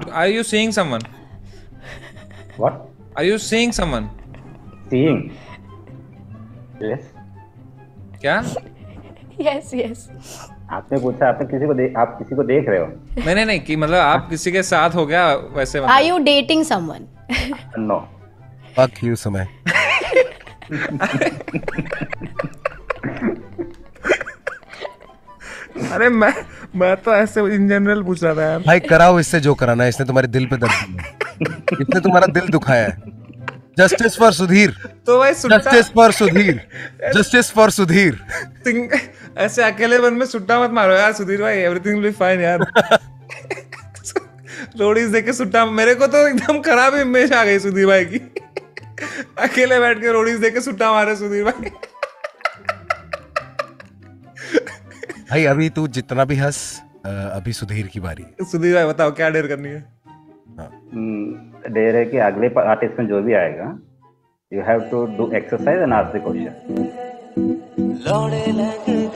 are you seeing someone? What? Are you seeing someone? Seeing? Yes. क्या? Yes, yes. आपने पूछा, आप किसी को देख रहे हो? नहीं कि मतलब आप किसी के साथ हो गया वैसे मतलब। Are you dating someone? No. Fuck you, समय। अरे मैं तो ऐसे इन जनरल पूछ रहा था यार। भाई कराओ इससे जो कराना है, इसने तुम्हारे दिल पे दर्द दिया है, इसने तुम्हारा दिल दुखाया है। जस्टिस फॉर सुधीर, तो भाई justice for Sudhir, justice for Sudhir. ऐसे अकेले मन में सुट्टा मत मारो यार सुधीर भाई, एवरीथिंग विल बी फाइन यार। रोडीज देख के सुट्टा, मेरे को तो एकदम खराब इमेज आ गई सुधीर भाई की। अकेले बैठ के रोडीज देख के सुट्टा मारे सुधीर भाई। भाई अभी तू जितना भी हंस, अभी सुधीर की बारी है। सुधीर भाई बताओ क्या डेयर करनी है? डेयर है कि अगले आर्टिस्ट में जो भी आएगा, you have to do exercise and ask the question.